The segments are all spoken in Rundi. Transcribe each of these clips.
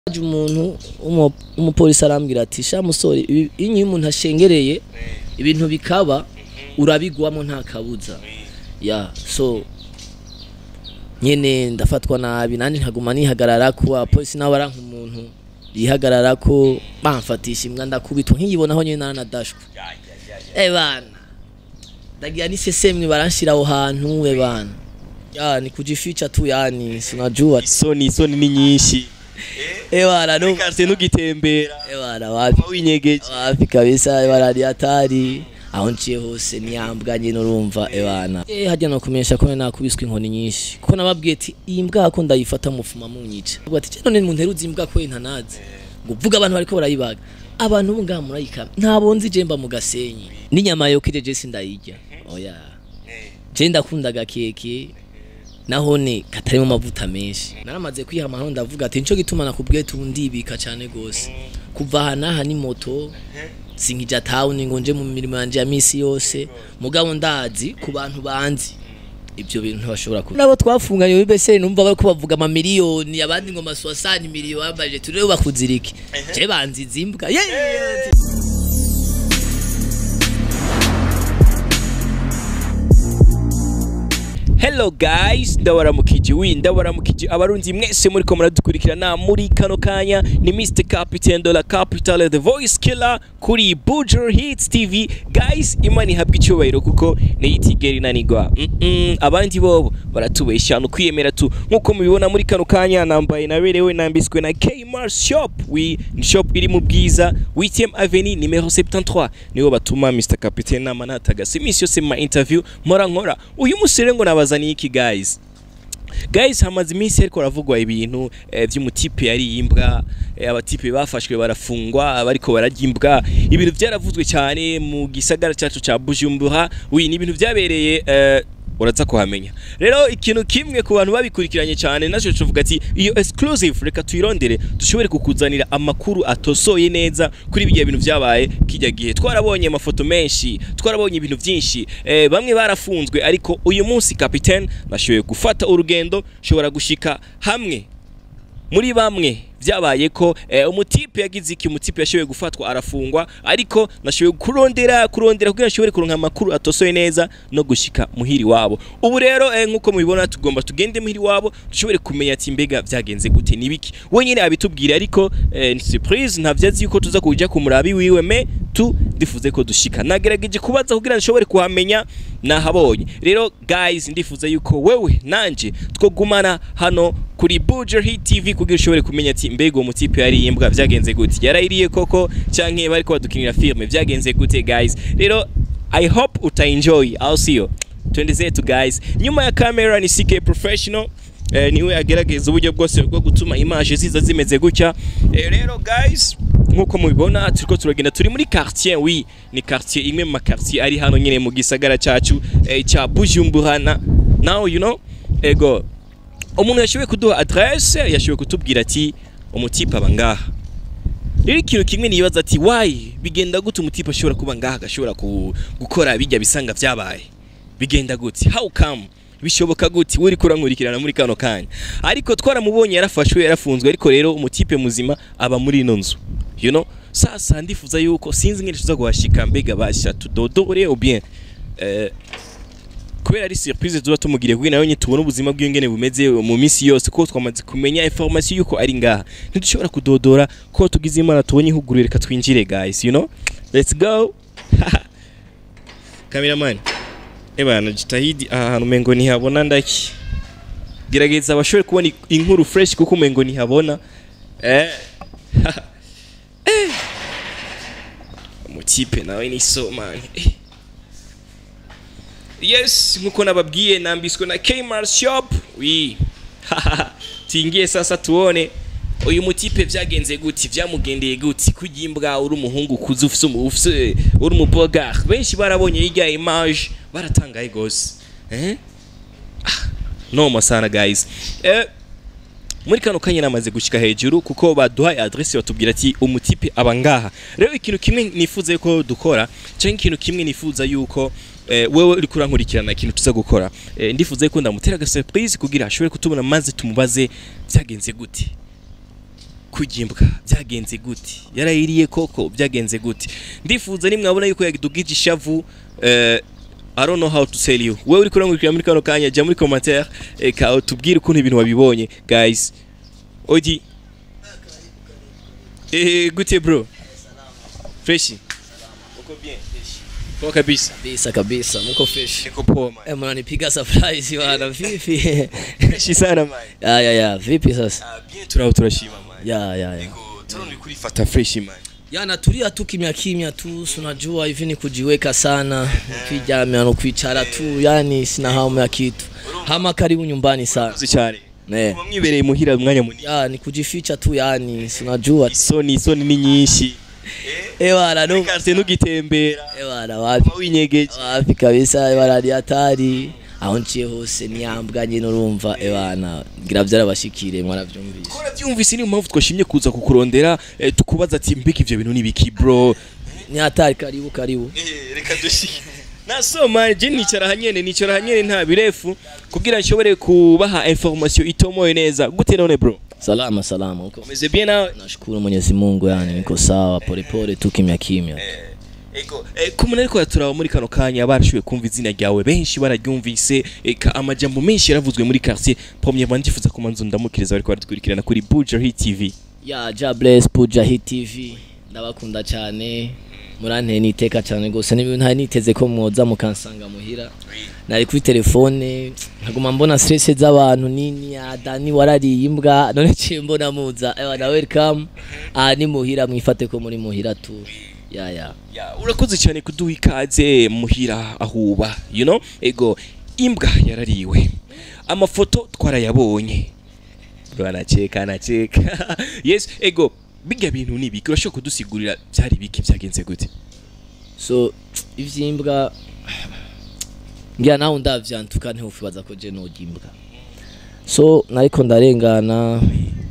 umuntu umupolisi arambwira ati sha musore iyo umuntu ashengereye ibintu bikaba urabigwamo nta kabuza ya so nyene ndafatwa nabi nanje nkaguma nihagarara ko apolisi nawe aranka umuntu yihagarara ko bamfatisha imbwa ndakubitwa nkiyibonaho nyene naranadashwe bana ndagira ni sesemwe baranshira aho hantu bana ya ni kujificha tu yani sinajua isoni ni nyinshi bana no kase nugitembera bana wapi winyegeje wapi kabisa bana ari atari aho nciye hose niyambwa nyine urumva bana hajya no kumesha ko nakubiswe inkoni nyinshi kuko nababwiye ati iyi mbwa ko ndayifata mufuma munyica ubwo ati none mu nteruzi imbwa ko ntanazi ngo vuga abantu bariko barayibaga abantu ubu ngaha murayika ntabonzi jemba mu gasenyi n'inyama yo kijeje sindayirya oya je ndakunda gakeke nahone katarimo amavuta menshi naramaze kwihama aho ndavuga ati nico gituma nakubwiye tundibika cyane gose kuva hanaha ni moto sinkija town ngo nje mu mirimo yanje ya misi yose mugabo ndazi ku bantu banzi ibyo bintu bashobora kuba nabo twafunganye bibese numva bako bavuga ama miliyoni abandi ngo maswasani miliyoni babaje turebe bakuziriki je banzi zimbwa Hello guys, ndabaramukije abarunzi mwese muri ko muradukurikirana muri kano kanya ni Mr Captain de la Capitale the Voice Killer kuri Bujo Hits TV. Guys, imani habwa icyubahiro kuko niyitigeri nanigwa abandi bobo baratubesha no kwiyemera tu nkuko mubibona muri kano kanya nambaye naberewe nambiswe na K-Mart Shop. We ni shop iri mu bwiza 8e Avenue numero 73 niho batuma Mr Captain namanataga simisi yose ma interview nkora uyu musire ngo nabazaniye iki guys hamaze iminsi ariko ravugwa ibintu by'umutipe yari imbwa abatipe bafashwe barafungwa abariko bararya imbwa ibintu byaravuzwe cyane mu gisagara cyacu ca Bujumbura ni ibintu byabereye uraza kuhamenya rero ikintu kimwe ku bantu babikurikiranye cyane naco tuvuga ati iyo exclusive reka tuyirondere dushobore kukuzanira amakuru atosoye neza kuri bigiye bintu byabaye kijya gihe twarabonye amafoto menshi twarabonye ibintu byinshi bamwe barafunzwe ariko uyu munsi capitaine nashoboye gufata urugendo shobora gushika hamwe muri bamwe byabaye ko umutipe yagize iki umutipe yashoboye gufatwa arafungwa ariko nashoboye kurondera kugira ashobore kuronka amakuru atosoye neza no gushika muhiri wabo ubu rero nkuko mubibona tugomba tugende muhiri wabo dushobore kumenya ati mbega byagenze gute nibiki wenyine abitubwira ariko ni surprise ntavyazi yuko tuza kuja kumurabi wiwe me tu ndifuze ko dushika nagerageje kubaza kugira nshobore kuhamenya nahabonye rero guys ndifuza yuko wewe nanje twogumana hano kuri Bujo Hit TV kugira ushobore kumenya ati mbega umutipe yari imbwa byagenze gute yarayiriye koko cyanke bari ko badukinira filme byagenze gute guys rero I hope uta enjoy. I'll see you twendeze to guys nyuma ya camera ni CK professional niwe agerageza uburyo bwose bwo gutuma image ziza zimeze gutya rero guys nkuko mubibona turiko turagenda turi muri quartier ni quartier imwe mu quartier ari hano nyine mu gisagara cyacu cya Bujumbura now you know ego umuntu yashoboye kuduha adresse yashoboye kutubwira ati umutipe abangaha rero ikintu kimwe nibaza ati why bigenda gute umutipe ashobora kuba ngaha gashobora gukora bijya bisanga byabaye bigenda gute how come bishoboka gute uri kurankurikirana muri kano kanya ariko twaramubonye yarafashwe yarafunzwe ariko rero umutipe muzima aba muri ino nzu you know sasa ndifuza yuko sinzi ngene tuza guhashika mbega basha tudodore ou bien kubera ari surprise zuba tumugire kugira nayo nyitubona ubuzima bw'ingene bumeze mu minsi yose ko twamaze kumenya information yuko ari ngaha ntidushobora kudodora ko tugize imana tubonye ihugurire reka twinjire guys you know let's go cameraman bana jitahidi ahantu mengo ntihabona ndaki gerageza abashobore kubona inkuru fresh kuko mengo ntihabona umutipe nawe ni so man yes nkuko nababwiye nambiswe na K-Mart Shop tingiye sasa tuone uyu mutipe byagenze guti byamugendeye guti kugimbwa uri umuhungu kuzufise uri umubogar benshi barabonye yiga image baratangaye gose no masana guys muri kano kanya namaze gushika hejuru kuko baduhaye adresse batubwira ati umutipe abangaha rero ikintu kimwe nifuza yuko dukora cyangwa ikintu kimwe nifuza yuko wewe uri kurankurikirana ikintu tuza gukora ndifuza yuko ndamutera ga surprise kugira ashobore kutubona maze tumubaze byagenze gute kugimbwa byagenze gute yarayiriye koko byagenze gute ndifuza nimwabona yuko yagidugije ishavu I don't know how to tell you wewe uri kurangurikira muri kano kanya jya muri commentaire ka utubwire ukuntu ibintu wabibonye guys Odi gute bro fresh uko bien poa kabisa mko fresh niko poa man mnanipiga surprise bwana vipi fresh sana man ya vipi sasa bien turashima man ya niko tunaona kulifata fresh man natulia tu kimya tu unajua hivi ni kujiweka sana ukijamia no kwicara tu yani sina hamu ya kitu hama karibu nyumbani sana cyane mwibereye muhira mwanya munini ni kujificha tu yani unajua isoni ni nyinshi bwana no karte nugitembera bwana wapi winyegeje wapi kabisa bwana arya hatari aho nciye hose ni imbwa nyine urumva bwana ngira byarabashikire mwaravyumvise kora byumvise ni mpamvu twashimye kuza kukurondera tukubaza ati mbiki ivyo bintu nibiki bro ni hatari karibu reka dushike nasoma je nicara hanyene nta birefu kugira nshobore kubaha information itomoye neza gute none bro salama uko umeze bien nawe nashukuru Mwenyezi Mungu yani niko sawa pole tu kimya ego kumuna ariko yaturaba muri kano kanya barashuye kumva izina ryawe benshi bararyumvise amajambo menshi yaravuzwe muri quartier premièrement ndifuza kumanza ndamukiriza bari kwaradukurikirana kuri Buja TV ja bless Buja TV ndabakunda cyane muranteye niteka cyane gose n'ibintu nta niteze ko mwoza mukansanga muhira nari kuri telefone nkaguma mbona stress z'abantu nini Dani warariye imbwa none cimbona muza na welcome ni muhira mwifate ko muri muhira tu ya urakoze cyane kuduha ikaze muhira ahuba you know ego imbwa yarariwe amafoto twarayabonye anacheka yes ego biga bintu nibiki urashobora kudusigurira byari biki byagenze gute so ivyimbwa ngira naho ndavyantuka ntifubaza ko je nogimbwa so nariko ndarengana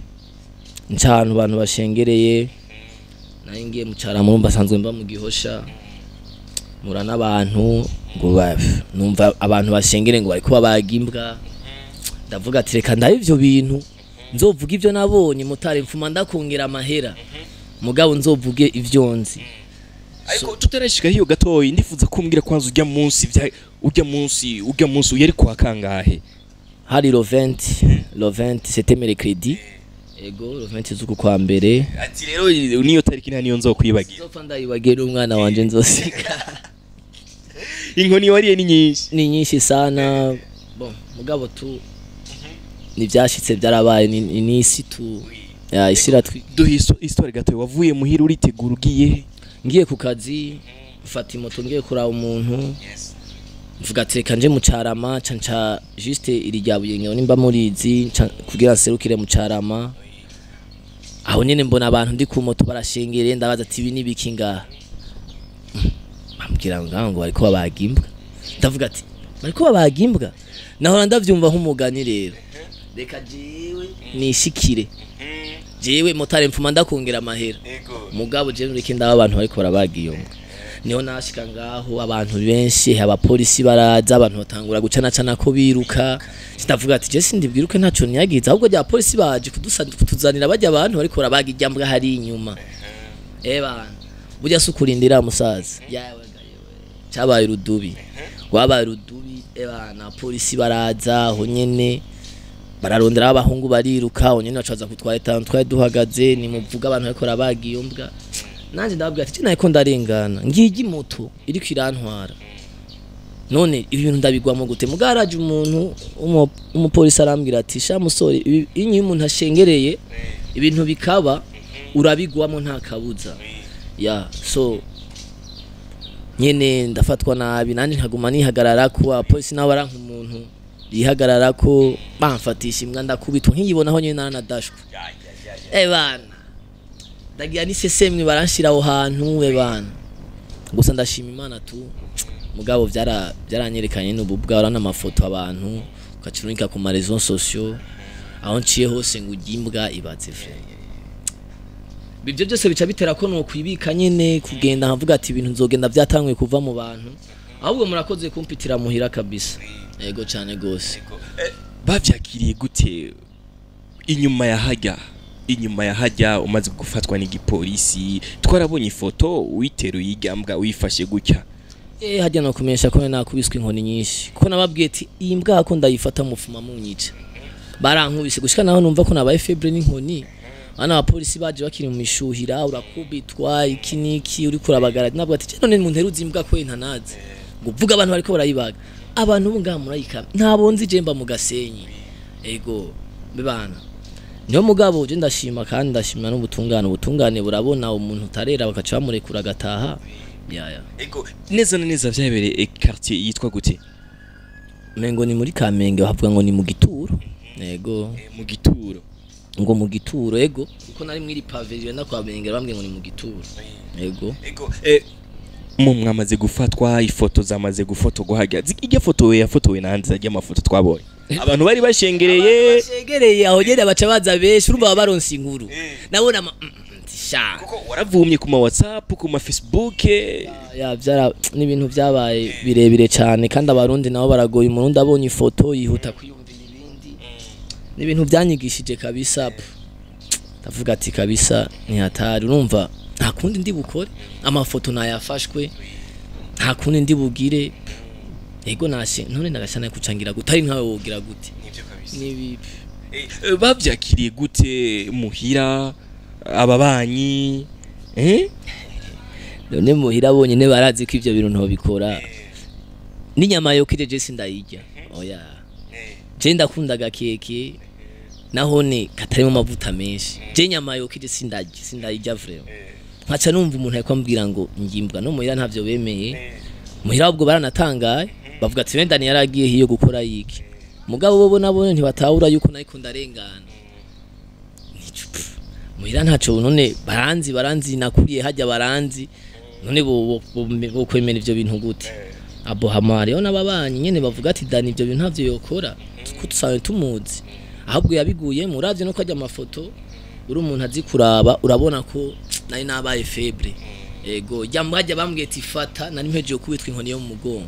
ncana abantu bashengereye naingiye mucara mu mbasanzwe mba mu gihosha mura n'abantu ngo numva abantu bashengere ngo bari kuba bagimbwa ndavuga ati reka ndaye ivyo bintu nzovuga ivyo nabonye mutare mfuma ndakongera amahera mugabo nzovuge ivyo nzi ariko tutarashika hiyo gatoyi ndifuza kumbwira kwanza ujya munsi yari kwa kangahe hari le 20 c'était mercredi ego le 20 zuko kwa mbere ati rero niyo tariki nta niyo nzokwibagira nzopfa ndayibagira umwana wanje nzosika inkoni wariye ni nyinshi sana bon mugabo tu nivyashitse byarabaye ni isi tu ya isira duhe histoire gato wavuye muhira uritegura ngiye ku kazi mfata imoto ngiye kuraba umuntu mvuga ati reka nje mucarama canca juste iri ryabuye nyo nimba murizi kugira nserukire mucarama aho nyene mbona abantu ndi ku moto barashengereye ndabaza ati ibi nibiki ngaha bambwira ngo bariko babagimbwa ndavuga ati bariko babagimbwa naho ndavyumva nk'umugani rero reka jewe nishikire jewe motare mfuma ndakongera amahera mugabo jewe reke ndaba abantu bariko barabagiyonga niho nashika ngaho abantu benshi abapolisi baraza abantu batangura gucana ko biruka ndavuga ati je sindibwiruke ntaco nyagiza ahubwo rya polisi baje kutuzanira bajya abantu bariko barabagijyambwa hari inyuma bana burya sukurindira musaza yawe cabaye rudubi wabaye rudubi bana polisi baraza aho nyene bararondera abahungu bariruka aho nyene bacaza kutwara itanu twari duhagaze ni muvuga abantu bariko barabagiyombwa nanje ndababwira ati naye ko ndarengana ngigi moto iri kwirantwara none ibintu ndabigwamo gute mugaraje umuntu umupolisi arambwira ati sha musore inyi umuntu ashengereye ibintu bikaba urabigwamo nta kabuza so nyene ndafatwa nabi nanje nkaguma nihagarara ko apolisi nawe aranka umuntu yihagarara ko bamfatisha imbwa ndakubitwa nkiyibonaho nyene naranadashwe bana ndagira ni sesemwe baranshira aho hantu bana gusa ndashima Imana tu mugabo byaranyerekanye n'ubu bwara n'amafoto abantu ukacirunika ku ma réseaux sociaux aho nciye hose ngo ugimbwa ibatse fe bivyo byose bica bitera ko no kwibika nyene kugenda nkavuga ati ibintu nzogenda byatangwe kuva mu bantu ahubwo murakoze kumpitira muhira kabisa yego cyane gose bavyakiriye gute inyuma ya harya inyuma ya hajya umaze gufatwa n'igipolisi twarabonye ifoto witeruye igambwa wifashe gutya hajya no kumesha ko nakubiswe inkoni nyinshi kuko nababwiye ati iyi mbwa ko ndayifata mufuma munyica barankubise gushika naho numva ko nabaye febre n'inkoni ana abapolisi baje bakiri mu mishuhira urakubitwa ikiniki uri kurabagara nabwo ati none mu nteruzi imbwa ko intanazi ngo vuga abantu bariko barayibaga abantu bunga murayika ntabonzi jemba mu gasenyi ego bebana niyo mugabo je ndashima kandi ndashimira n'ubutungane burabona umuntu utarera bakaca bamurekura gataha yaya ego neza na neza vyabereye quartier yitwa gute mengo ni muri Kamenge bavuga ngo ni mu gituro ego mu gituro ngo mu gituro ego kuko nari mwiri pavilion na kwa Kamenge bambwiye ngo ni mu gituro ego mu mwamaze gufatwa ifoto zamaze gufotorwa hajya ijya foto we yafotowe nanze ajya amafoto twabonye abantu bari bashengereye aho genda baca baza beshi urumva baronse inkuru nabona sha kuko waravumye ku ma WhatsApp ku ma Facebook ya byara n'ibintu byabaye birebire cyane kandi abarundi nabo baragoye umurundi abonye ifoto yihuta kwiyumvira ibindi n'ibintu byanyigishije kabisa ndavuga ati kabisa ni hatari urumva nta kundi ndi bukore amafoto nayafashwe nta kundi ndi bugire ego nashe none ndagashana kucangira gutari nkawe wogira gute nivyo kabisa nibi bavyakiriye gute muhira ababanyi none muhira bonyene barazi ko ivyo bintu ntobikora n'inyama yo kije je sindayirya oya je ndakunda gakeke nahone katarimo amavuta menshi je nyama yo kije sindayirya vraiment nkaca numva umuntu ariko ambwira ngo ngimbwa no muhira ntavyo bemeye muhira ubwo baranatangaye bavuga ati wenda ni yaragiye hiyo gukora yiki mugabo bo nabone ntibatahura yuko nayiko ndarengana muhira ntaco none baranzi nakuriye hajya baranzi none bo kwemera ivyo bintu gute abo hamari yo nababanyi nyene bavuga ati dani ivyo bintu ntavyo yokora tusabe tumuzi ahubwo yabiguye muravye no kwajya amafoto uri umuntu azi kuraba urabona ko nari nabaye febre ego yamwajya bambwiye ati fata nari mpeje kubitwa inkoni yo mu mugongo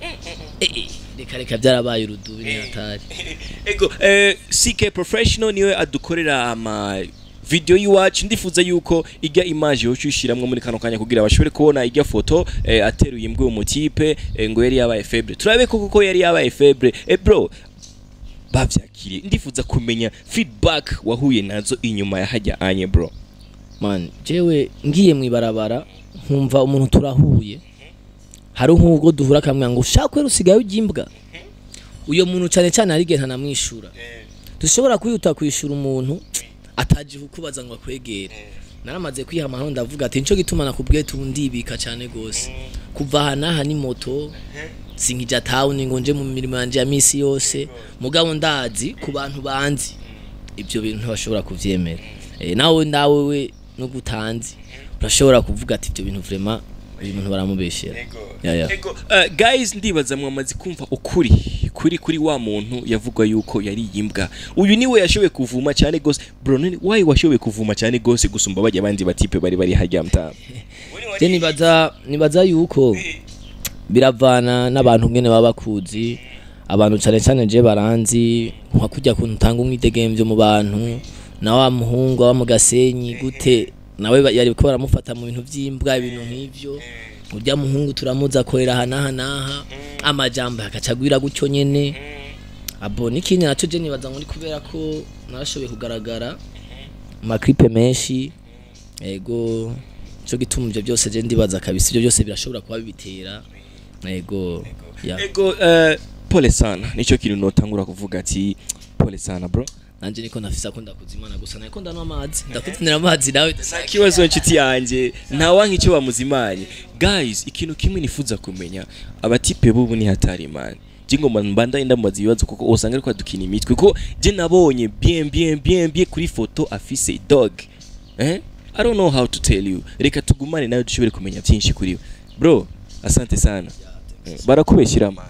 reka byarabaye urudubi ni hatari ego CK professional niwe adukorera ama video yiwacu ndifuza yuko ijya image yo cyushiramwe muri kano kanya kugira bashobore kubona ijya foto ateruye imbwa umutipe ngo yari yabaye febre turabe kuko yari yabaye febre bro bavyakiriye ndifuza kumenya feedback wahuye nazo inyuma ya hajya anye bro man jewe ngiye mwibarabara nkumva umuntu turahuye hari nk'ubwo duhura kamwe ngo ushaka rusigaye ugimbwa uyo muntu cyane arige ntanamwishura dushobora kuyuta kwishura umuntu ataje kukubaza ngo akwegere naramaze kwihamaho ndavuga ati nico gituma nakubwiye tundibika cyane gose kuva hanaha ni moto sinkija town ngo nje mu mirimo yanje ya misi yose mugabo ndazi ku bantu banzi ibyo bintu ntibashobora kuvyemera nawe we no gutanzi urashobora kuvuga ati ibyo bintu vraiment ibintu baramubeshera ego guys ndibaza mwamaze kumva ukuri kuri wa muntu yavugwa yuko yari imbwa uyu niwe yashobe kuvuma cyane gose bro none why washobe kuvuma cyane gose gusumba bajya abandi batipe bari hajya mtama je nibaza yuko biravana n'abantu ngene baba bakuzi abantu cyane je baranzi nka kujya kuntanga umwidegemvyo mu bantu na wa muhungu wa mu gasenyi gute nawe yari ko baramufata mu bintu by'imbwa ibintu nk'ivyo urya muhungu turamuza korera hanaha amajambo akacagwira gutyo nyene abo nikini naco je nibaza ngo ni kubera ko narashobe kugaragara ma clip menshi ego cyo gituma ivyo byose je ndibaza kabisa ivyo byose birashobora kuba bibitera ego ego pole sana nico kintu notangura kuvuga ati pole sana bro nanje niko nafisa ko ndakuzimana gusa nako ndano amazi ndakuzanira amazi nawe kibazo nshuti yanje nta wanki cyo bamuzimanye guys ikintu kimwe nifuza kumenya abatipe bubu ni hatari man jingo mbanda ndamubaza ibibazo kuko usanga ariko adukina imitwe kuko je nabonye bien kuri foto afise dog I don't know how to tell you reka tugumane nawe dushobore kumenya byinshi kuri we bro asante sana barakubeshyira man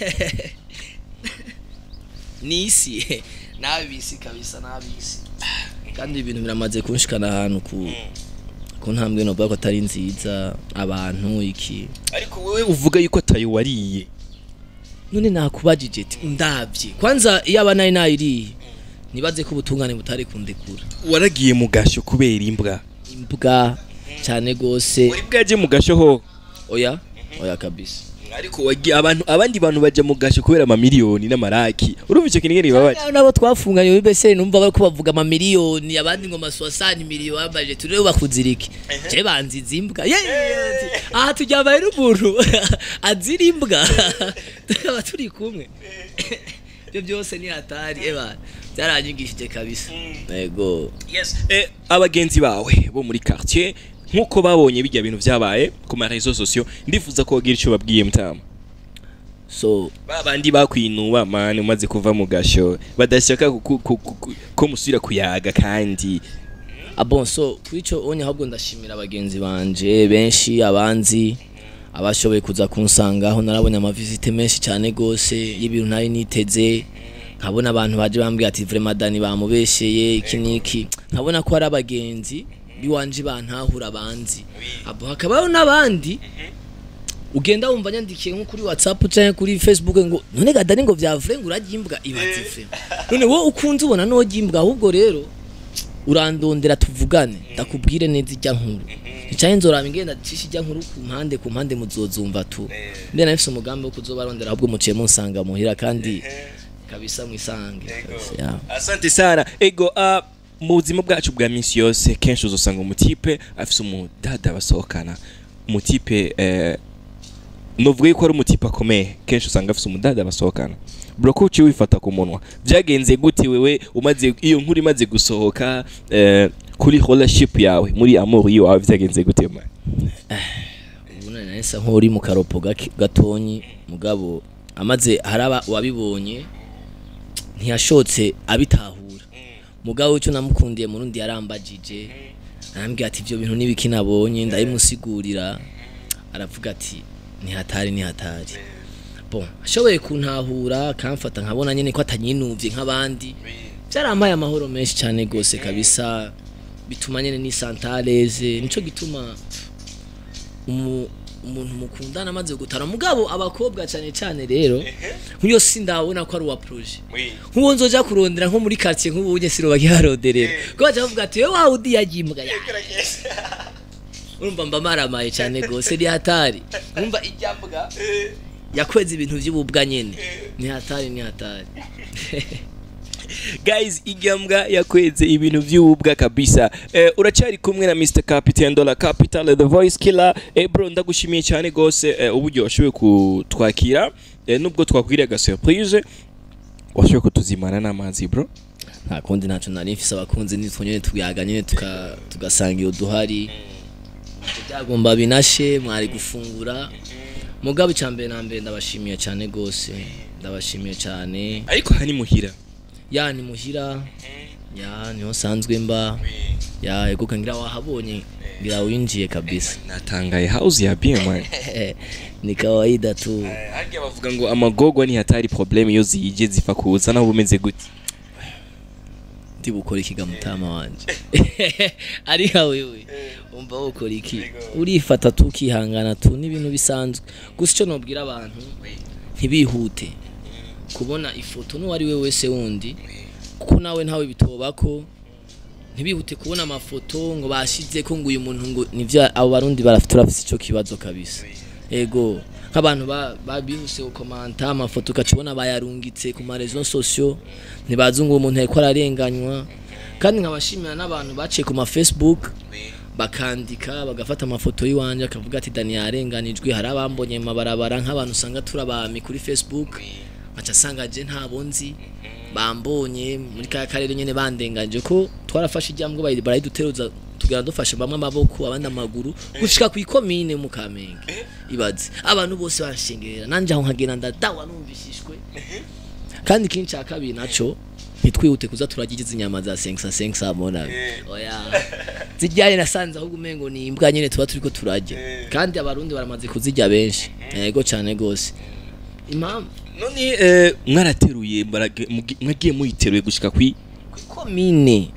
nisi nabisi kabisa nabisi kandi ibintu biramaze kunshikana ahantu ku ntambwe no bako atari nziza abantu iki ariko wewe uvuga yuko atayo wariye none nakubajije ati ndavye kwanza iyo abana nayiriye nibaze ko ubutungane butari kundekura. Waragiye mugasho kubera imbwa Imbwa cyane gose. Wari bwaje mugasho ho? Oya kabisa. Ariko wagiye abandi bantu baje mugasho kubera amamiliyoni n'amaraki. Urumva icyo kinigeri babaje? Nabo twafunganye bibese numva bako bavuga amamiliyoni abandi ngo maswasani miliyoni baje turebe bakuzirike. Je banziza imbwa. Aha tujyabaye n'umuntu azira imbwa. Tukaba turi kumwe. Byo byose ni hatari byaranyigishije kabisa. Yego. Yes. Abagenzi bawe bo muri quartier nkuko babonye bijya bintu byabaye ku ma réseaux sociaux ndifuza ko wagira icyo babwiye mutama. So babandi bakwinuba mane umaze kuva mu gasho badashaka ko musubira kuyaga kandi bon so kwico onye ahubwo ndashimira abagenzi banje benshi abanzi abashoboye kuza kunsangaho narabonye amavisite menshi cyane gose y'ibintu ntari niteze nkabona abantu baje bambwiye ati vraiment Dani bamubesheye iki niki nkabona ko ari abagenzi biwanje bantahura abanzi abo hakabaho nabandi ugenda wumva nyandikiye nko kuri WhatsApp cyangwa kuri Facebook ngo none Dani ngo vya vrai ngo uragimbwa ibaze vrai none wo ukunze ubona no gimbwa ahubwo rero urandondera tuvugane ndakubwire neza ijya nkuru icyaye nzoraba ingenda cisha ijya nkuru ku mpande muzozumva tu mbe nafise umugambi wo kuzobarondera ahubwo muciye munsanga muhira kandi kabisa mwisange. Asante sana. Ego mu buzima bwacu bwa minsi yose kenshi uzosanga umutipe afise umudada basohokana umutipe novuga ko ari umutipe akomeye kenshi usanga afise umudada basohokana bro ko uci wifata ku munwa byagenze gute wewe umaze iyo nkuru imaze gusohoka kuri relationship yawe muri amour yawe byagenze gute man? Ubona nahise nk'uri mu karopo gatonyi mugabo amaze haraba wabibonye ntiyashotse abitahura mugabo cyo namukundiye mu rundi yarambagije arambwira ati ibyo bintu nibiki nabonye ndayimusigurira aravuga ati ni hatari bon ashoboye kuntahura kamfata nkabona nyene ko atanyinuvye nk'abandi byarampaye amahoro menshi cyane gose kabisa bituma nyene ni santaleze nico gituma umuntu mukundana amaze gutara mugabo abakobwa cyane rero nkuyo sindabona ko ari wa projet nkuwo nzoja kurondera nko muri quartier nk'ubunye siro bagiharoderera ko baje bavuga ati we wa udi yagimbwa urumva mba maramaye cyane gose ni hatari urumva ijyambwa yakweze ibintu by'ububwa nyene ni hatari guys igambwa yakweze ibintu by'ububwa kabisa. Uracari kumwe na Mr Captain Dollar Capital the voice killer. Bro ndagushimiye cyane gose uburyo washoboye kutwakira nubwo twakwiriye surprise washoboye kutuzimana n'amazi bro. Nta kundi naco nari mfise abakunzi nitwonyene tuyaga nyene tugasanga iyo duhari byagomba binashe mwari gufungura mugabo cyambere nambe ndabashimiye cyane gose ndabashimiye cyane ariko hani muhira ni muhira niho sanzwe mba ego kangira wahabonye ngira winjiye kabisa natangaye house ya bien man ni kawaida tu arya bavuga ngo amagogwa ni hatari problem yo ziyije zifa kuza naho bumeze gute ndibukora ikiga mutama wanje ari hawewe umva ukora iki urifata tukihangana tu n'ibintu bisanzwe gusa cyo nobwira abantu ntibihute kubona ifoto no wari we wese wundi kuko nawe ntawe bitobako ntibihute kubona amafoto ngo bashize ko ngo uyu muntu ngo nivyo abo barundi turafite ico kibazo kabisa ego nk'abantu babihuse gukomanta amafoto ukacibona bayarungitse ku ma réseaux sociaux ntibazi ngo umuntu ariko ararenganywa kandi nkabashimira n'abantu baciye ku ma Facebook bakandika bagafata amafoto yiwanje akavuga ati Dani yarenganijwe hari abambonye mabarabara nk'abantu usanga turabami kuri Facebook acha sanga je ntabonzi bambonye muri ka karere nyene bandenganje ko twarafashe ijyambwe barayiduteruza tugira dufashe bamwe amaboko abandi amaguru gushika ku ikomine mu Kamenge ibaze abantu bose banshengerera nanje aho nkagenda ndadawa numvishishwe kandi kinci akabiri naco nitwihute kuza turagigize inyama za 5 abona oya zijyanye nasanze ahubwo umengo ni imbwa nyene tuba turiko turajya kandi abarundi baramaze kuzijya benshi yego cyane gose impamvu none mwarateruye mwagiye muyiteruye gushika kwi komine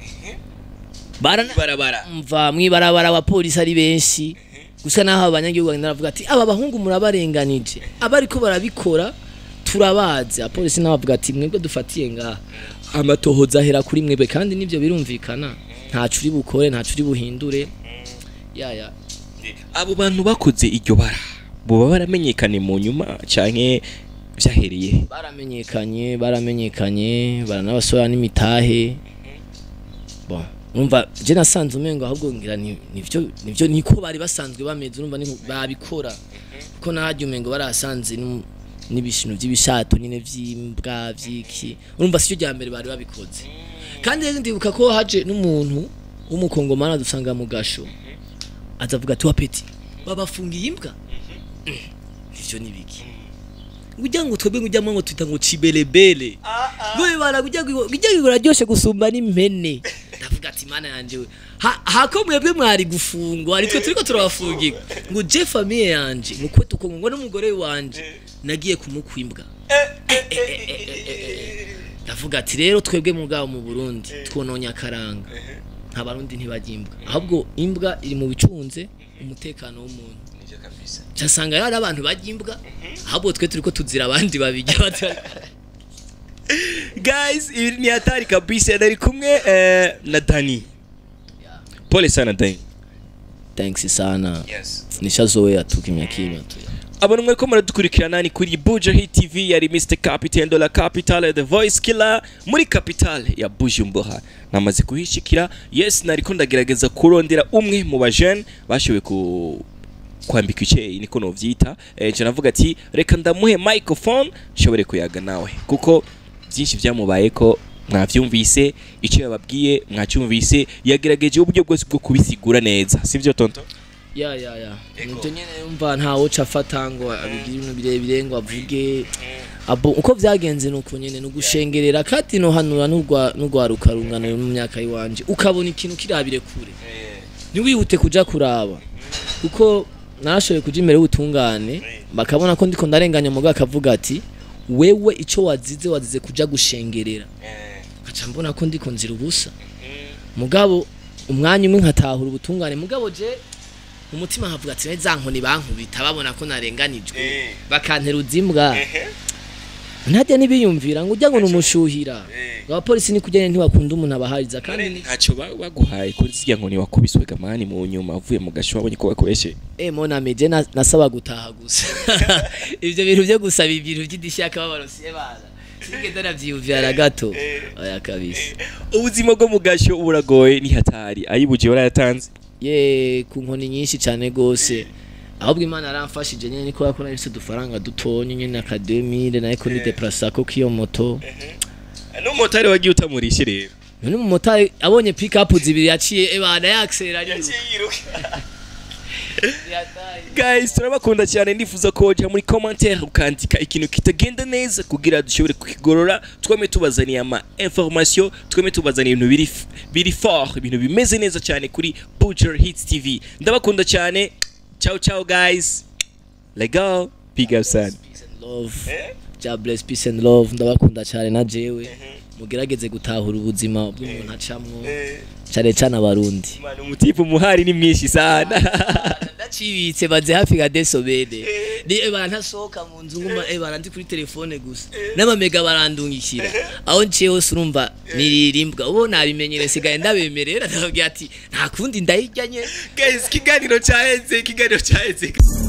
barabara mva mwibarabara wa polisi ari benshi gusa naho abanyagihugu naravuga ati aba bahungu murabarenganije abariko barabikora turabazi apolisi nabavuga ati mwebwe dufatiye ngaha amatohoza ahera kuri mwebwe kandi nivyo birumvikana ntacu uri bukore ntacu uri buhindure ya abo bantu bakoze iryo bara boba baramenyekane mu nyuma canke vyahereye baramenyekanye baranabasora n'imitahe bon umva je nasanze umengo ahubwo ngira nivyo niko bari basanzwe bameze urumva babikora kuko nahajye umengo barasanze n'ibishino by'ibishato nyine vy'imbwa vyiki urumva sicyo rya mbere bari babikoze kandi rero ndibuka ko haje n'umuntu w'umukongomana dusanga mugasho azavuga ati wapeti babafungiye imbwa ivyo nibiki ujya ngo twebwe ujya ngo twita ngo cibelebele goye baragujya uraryoshe gusumba n'impene ndavuga ati mana yanje we hako mwebwe mwari gufungwa ari twe turiko turabafungirwa ngo je famille yanje nuko tukongo n'umugore wanje nagiye kumukwimbwa ndavuga ati rero twebwe mugabo mu Burundi twononya karanga nta barundi ntibagimbwa ahubwo imbwa iri mu bicunze umutekano w'umuntu cyasanga yari abantu bagimbwa ahubwo twe turiko tuzira abandi babijya guys ni hatari kabisa nari kumwe na Dani pole sana Dani thanks sana yes nishazoe atukimya kimya tu abantu mwe ko muradukurikirana ni kuri Buja TV yari Mr Capital de la Capitale the Voice Killer muri Capital ya Bujumbura namaze kuhishikira yes nariko ndagerageza kurondera umwe mu bajene bashoboye kwambika ice niko no vyita je navuga ati reka ndamuhe microphone shobore kuyaga nawe kuko byinshi byamubaye ko mwavyumvise icyo yababwiye mwacyumvise yagerageje uburyo bwose bwo kubisigura neza sivyo tonto ya nibyo nyene umva ntawo cafata ngo abigira ibintu birebire ngo avuge abo uko vyagenze nuko nyene nugushengerera kati no hanura n'urwaruka rungana mu myaka yiwanje ukabona ikintu kirabire kure ni wihute kuja kuraba kuko narashoboye kuja imbere y'ubutungane bakabona ko ndiko ndarenganya muga akavuga ati wewe ico wazize kuja gushengerera aca mbona ko ndiko nzira ubusa mugabo umwanya umwe nkatahura ubutungane mugabo je umutima havuga ati za nkoni bankubita babona ko narenganijwe bakanteruza imbwa ntajya nibiyumvira ngo ujya ngo numushuhira abapolisi ni kujyanye ntibakunda umuntu abahariza kandi ntacyo baguhaye kuri zirya nkoni wakubiswe gamani mu nyuma avuye mu gasho wabonye ko bakoreshe mona meje nasaba gutaha gusa ivyo bintu byo gusaba ibintu by'idishaka babarosiye bana sigenda navyiyumvira gato aya kabisa ubuzima bwo mu gasho buragoye ni hatari ayibuje warayatanze ye ku nkoni nyinshi cyane gose ahubwo Imana aramfashije nyene niko yakora ese dufaranga dutonye nyene academy na eko ni deplacer ko kiyo moto no motari wagiye utamurishe rero none mu motari abonye pick up zibiri yaciye ebana yaksera yiruka guys turabakunda cyane ndifuza ko ujya muri commentaire ukandika ikintu kitagenda neza kugira dushobore kukigorora tweme tubazaniye ama information tweme tubazaniye ibintu biri fort ibintu bimeze neza cyane kuri Buja TV ndabakunda cyane ciao guys let go big up son peace and love God bless peace and love ndabakunda cyane na jewe mugerageze gutahura ubuzima bw'umuntu acamwo cyane abarundi mwana umutipu muhari ni mwinshi sana ndacibitse baze hafi ga desobede ni barantasoka mu nzu nguma barandi kuri telefone gusa n'amamega barandungikira aho nciye hose urumva niririmbwa ubo nabimenyere sigaye ndabemerera ndavuga ati nta kundi ndayijyanye guys kiganiro cyaheze